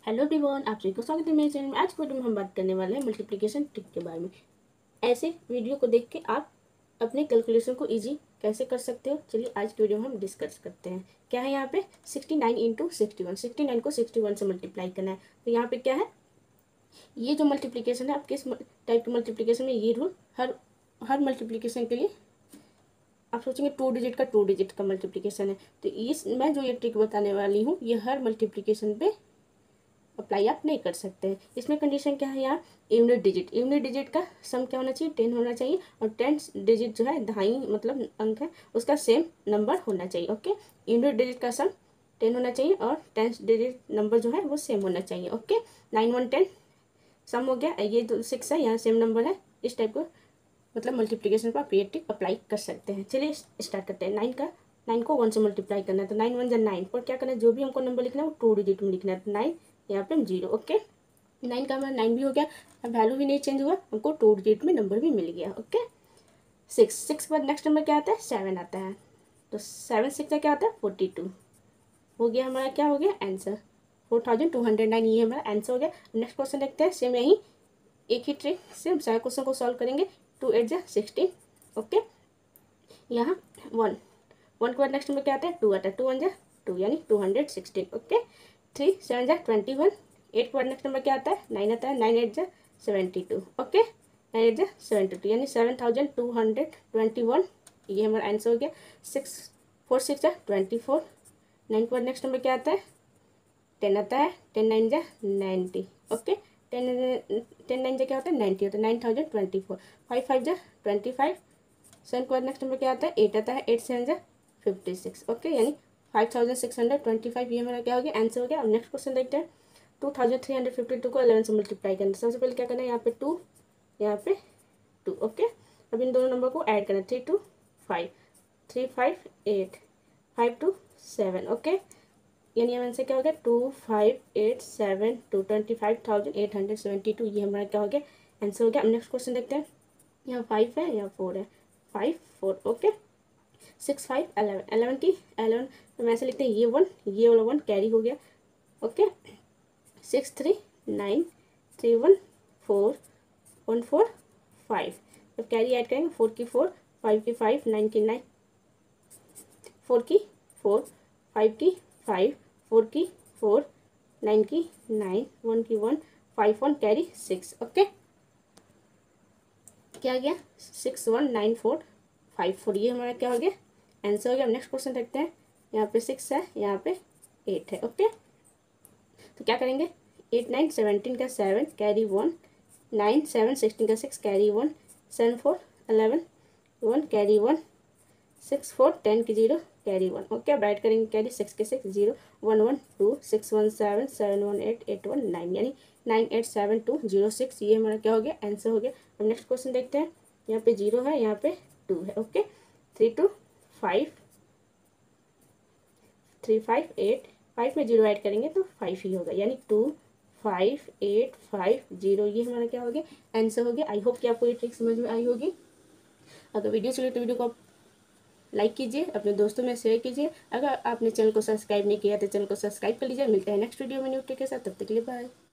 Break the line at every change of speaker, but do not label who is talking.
Hello everyone, आप सभी को स्वागत है मेरे चैनल में। आज की वीडियो में हम बात करने वाले हैं मल्टीप्लिकेशन ट्रिक के बारे में। ऐसे वीडियो को देख के आप अपने कैलकुलेशन को इजी कैसे कर सकते हो, चलिए आज की वीडियो में हम डिस्कस करते हैं। क्या है यहाँ पे 69 इंटू 61, 69 को 61 से मल्टीप्लाई करना है। तो यहाँ पे क्या है, ये जो मल्टीप्लिकेशन है, आप किस टाइप के मल्टीप्लिकेशन में, ये रूल हर मल्टीप्लिकेशन के लिए आप सोचेंगे 2 डिजिट का 2 डिजिट का मल्टीप्लिकेशन है। तो इस मैं जो ये ट्रिक बताने वाली हूँ, ये हर मल्टीप्लिकेशन पे अप्लाई आप नहीं कर सकते हैं। इसमें कंडीशन क्या है, यहाँ यूनिट डिजिट का सम क्या होना चाहिए, 10 होना चाहिए। और 10 डिजिट जो है, दहाई मतलब अंक है, उसका सेम नंबर होना चाहिए। ओके, यूनिट डिजिट का सम 10 होना चाहिए और 10 डिजिट नंबर जो है वो सेम होना चाहिए। ओके, 9 1 10 सम हो गया, ये 6 है, यहाँ सेम नंबर है। इस टाइप को मतलब मल्टीप्लिकेशन पर आप ये ट्रिक अप्लाई कर सकते हैं। चलिए स्टार्ट करते हैं। 9 को 1 से मल्टीप्लाई करना है, तो 9 1 9। पर क्या करना है, जो भी हमको नंबर लिखना है वो 2 डिजिट में लिखना है। तो 9 यहाँ पे हम 0। ओके, 9 का हमारा 9 भी हो गया, अब वैल्यू भी नहीं चेंज हुआ, हमको 2 डिजिट में नंबर भी मिल गया। ओके, 6 के बाद नेक्स्ट नंबर क्या आता है, 7 आता है। तो 7 6 का क्या आता है, 42 हो गया। हमारा क्या हो गया आंसर, 4209। ये हमारा आंसर हो गया। नेक्स्ट क्वेश्चन देखते हैं। सेम यही एक ही ट्रिक से हम सारे क्वेश्चन को सॉल्व करेंगे। 2 8 जा 16। ओके, यहाँ 1 के बाद नेक्स्ट नंबर क्या आता है, 2 आता है। 2 1 जा 2 यानी 216। ओके, 3 7 जा 21। 8 के बाद नेक्स्ट नंबर क्या आता है, 9 आता है। 9 8 जा 72। ओके, 9 8 जा 72 यानी 7221। ये हमारा आंसर हो गया। 6 4 6 जा 24। 9 के बाद नेक्स्ट नंबर क्या आता है, 10 आता है। 10 9 जा 90। ओके, 10 9 जा क्या होता है, 90 होता है। 9024। 5 5 जा 25। 7 के बाद नेक्स्ट नंबर क्या आता है, 8 आता है। 8 7 जा 56। ओके, यानी 5625। ये हमारा क्या हो गया, आंसर हो गया। अब नेक्स्ट क्वेश्चन देखते हैं। 2352 को 11 से मल्टीप्लाई करना है। सबसे पहले क्या करना है, यहाँ पे 2, यहाँ पे 2। ओके, अब इन दोनों नंबर को ऐड करना है। 3 2 5, 3 5 8, 5 2 7। ओके, यानी आंसर क्या हो गया, 2587 2 25,872। ये हमारा क्या हो गया, आंसर हो गया। अब नेक्स्ट क्वेश्चन देखते हैं। यहाँ 5 है, यहाँ 4 है। 5 4। ओके, 6 5 11। 11 की 11 हम ऐसे लिखते हैं, ये 1 ये वाला 1 कैरी हो गया। ओके, 6 3 9 3 1 4 1 4 5। जब कैरी ऐड करेंगे, 4 की 4, 5 की 5, 9 की 9, 4 की 4, 5 की 5, 4 की 4, 9 की 9, 1 की 1, 5 1 कैरी 6। ओके, क्या गया, 6 1 9 4 5 4। ये हमारा क्या हो गया, आंसर हो गया। अब नेक्स्ट क्वेश्चन देखते हैं। यहाँ पे 6 है, यहाँ पे 8 है। ओके, तो क्या करेंगे, 8 9 17 का 7 कैरी 1, 9 7 16 का 6 कैरी 1, 7 4 11 1 कैरी 1, 6 4 10 की 0 कैरी 1। ओके, अब ऐड करेंगे कैरी 6 के 6 0 1 1 2 6 1 7 7 1 8 8 1 9 यानी 9 8 7 2 0 6। ये हमारा क्या हो गया, आंसर हो गया। अब नेक्स्ट क्वेश्चन देखते हैं। यहाँ पे 0 है, यहाँ पे 2 है। ओके, 3 2 5 3 5 8, 5 में 0 ऐड करेंगे तो 5 ही होगा, यानी 2 5 8 5 0। ये हमारा क्या हो गया, आंसर हो गया। आई होप कि आपको ये ट्रिक समझ में आई होगी। अगर वीडियो चले तो वीडियो को आप लाइक कीजिए, अपने दोस्तों में शेयर कीजिए। अगर आपने चैनल को सब्सक्राइब नहीं किया तो चैनल को सब्सक्राइब कर लीजिए। मिलते हैं नेक्स्ट वीडियो में न्यू ट्रिक के साथ, तब तक के लिए बाय।